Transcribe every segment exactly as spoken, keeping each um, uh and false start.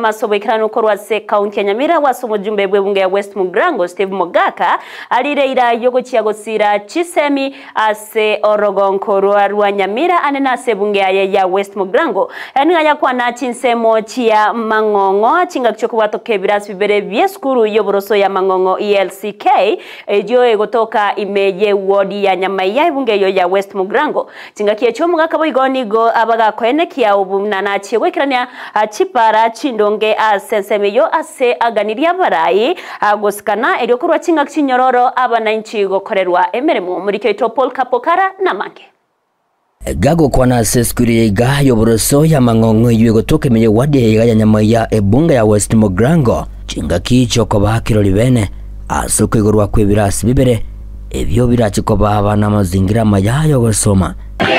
masobekano korwa se county ya Nyamira wasomo jumbe bwebunge ya West Mugrango Steve Mogaka alireira yogo chiagosira chisemi ase orogonkorwa rwa Nyamira anena se bunge ya West Mugrango yani aya kwa na chinsemo chia mangongo chinga kichoko kebirasi bibere bieskuru yoboroso ya mangongo E L C K ejo egotoka imeye wodi ya Nyamaya ibunge yo ya West Mugrango chinga kiecho Mogaka boigoni go abaga kwene kia ubumna na chiwekirania chipara chindonge asensemeyo ase aganiria barayi agosikana eryokorwa chinga kinyororo abananchi gokorerwa emeremo muri kyo Paul Kapokara na make gago kwana aseskuri ga yoboroso ya mangongo yego tokemeye wadi ya Nyamaya ebunga ya West Mugrango chinga kicho ko bakiro libene asuko igorwa kwebirasi bibere ebyo birachiko baba na mazingira mayayo gosoma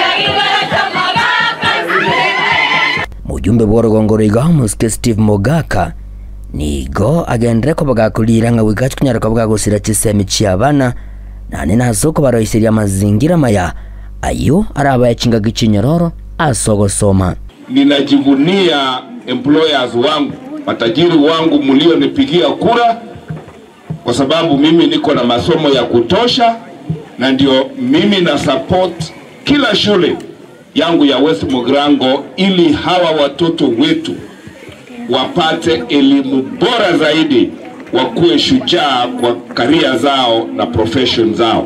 mujumbe borogongoro igamu Steve Mogaka nigo agendere ko bagakulira nga wigacho kunyaraka bwagosira chisemi cyabana nane nasoko baroisiria mazingira maya ayo araba yachinga gichinyororo asogosoma. Ninajivunia employers wangu, matajiri wangu mlionipigia kura kwa sababu mimi niko na masomo ya kutosha na ndio mimi na support kila shule yangu ya West Mugrango ili hawa watoto wetu wapate elimu bora zaidi, wakuwe shujaa kwa career zao na profession zao.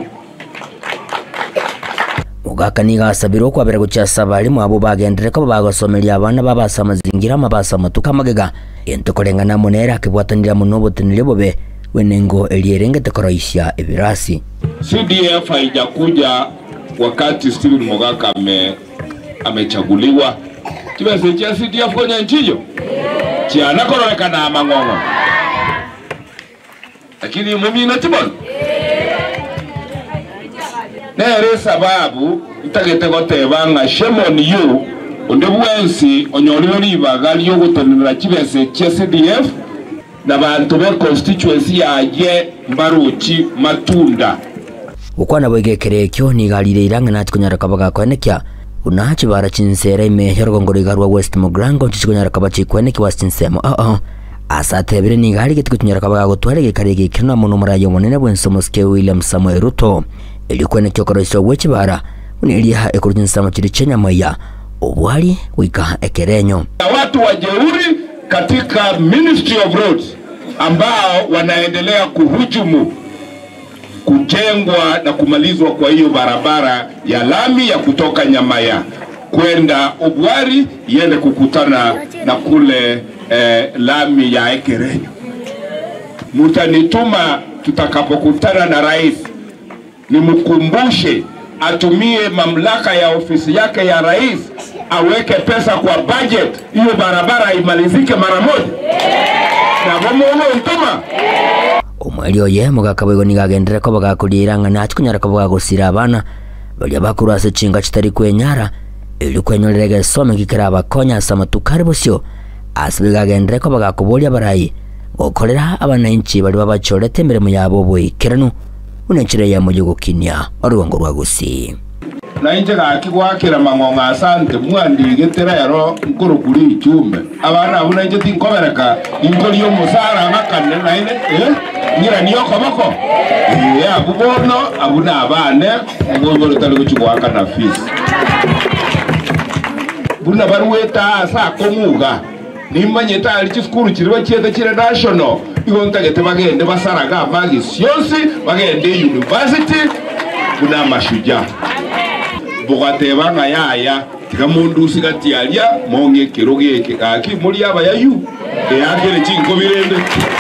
Mogaka niga asabiro kwa bere gucyasa balimu abo bagendere ko bagosomeria abana babasa mazingira mabasa matuka magega ento korengana monera kibwatanira munobo tenile bobe wenengo elierengete koroisha ebirasi. C D F haijakuja wakati Steve Mogaka ame amechaguliwa. Kibese cha C D F kwenye nchiyo chiana kororeka na mangongo lakini mumi na tibon nere sababu itagete goteba nga shame on you onde bwensi onyoliro libaga lyo gutonera kibese cha C D F na bantu be constituency yaje Mbaruchi Matunda ukwana bwegekerekyo ni galire iranga nati kunyaraka bagakwenekya unachi bara chinsera ime herogongoro igarwa West Mugrango chichikunyaraka bachikweneki wasinsemo oh oh asatebire ni gali giti kunyaraka bagagotware gekarege kirna muno murayo monene bwensomo ske William Samuel Ruto elikwenekyo koroisho wechibara uneliha ekurujinsa chiri Nyamaya obwali wika ekerenyo watu wajeuri katika Ministry of Roads ambao wanaendelea kuhujumu kujengwa na kumalizwa kwa hiyo barabara ya lami ya kutoka Nyamaya kwenda Obwari iende kukutana na kule eh, lami ya Ekerenyo. Mutanituma tutakapokutana na rais nimkumbushe atumie mamlaka ya ofisi yake ya rais aweke pesa kwa budget hiyo barabara imalizike mara moja. Na bomono ntuma omweli oye Mogaka bwego nigagendere ko bagakulira nga nati kunyaraka bwagosira abana bali bakurase chinga kitari kwenyara ili kwenyorerege some kikira abakonya samatukari bosyo asibigagendere ko bagakubolya barayi gokorera abananchi bali babachorete mirimo yabo bwikirano unenchire ya mugigo kinya orugongo rwagusi na inje gakigwakira mangonga asante mwandigetera yaro nkuru kuri icyumbe abana abuna inje tinkobereka inkori yo musara makane na ine eh ngira niyo komako eh abubono abuna abane ngombo rutali kuchigwaka na fees buna barweta asa komuga nimanye tali chiskuru chiriba chiete chire national igonta gete bagende basaraga amagi siosi bagende university buna mashuja bugateba nga yaya tikamundu sigatialia monge kirogeke kaki muri aba yayu eyakere chinko birende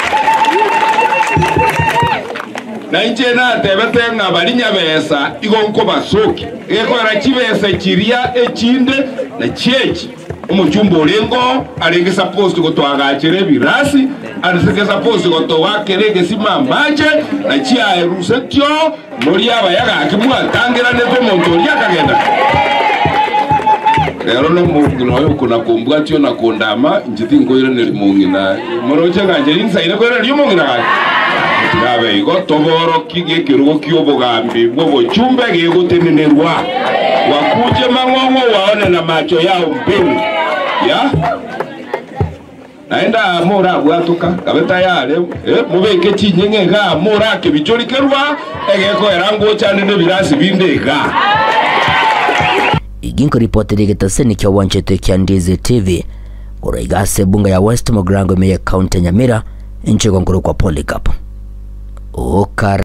na inje na tebete nga balinya besa igonko basoki ekora chibesa chiria echinde na chechi umuchumbo lengo alengesa post gotwagachere birasi arisegesa post gotwakere simamaje na chia erusetyo muri aba yaga akimwatangira nezo montori yakagenda rero no mugino yo kuna kumbwa tyo na kondama njiti ngoire neri mungina moroje nganje insaire ko rero mungina ga ngabe igo toboro kige kirugo kyobogambi bwo chumbe gego tenenerwa wakuje mangongo waone na macho yao mbele ya naenda amora gwatuka kabeta yale eh mubeke chinyenge ga amora ke bichorikerwa egeko erango chane ne birasi bindega iginko ripoti gitaseni kya wanchete kya Ndizi T V uraigase bunga ya West Mugrango me county Nyamira inchego nkuru kwa Polycarp Okara